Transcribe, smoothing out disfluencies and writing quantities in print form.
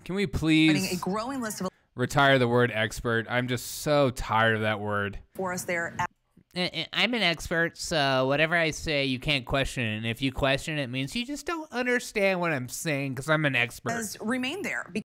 Can we please a growing list of retire the word expert? I'm just so tired of that word. for us there. I'm an expert, so whatever I say, you can't question it. And if you question it, it means you just don't understand what I'm saying because I'm an expert. Remain there.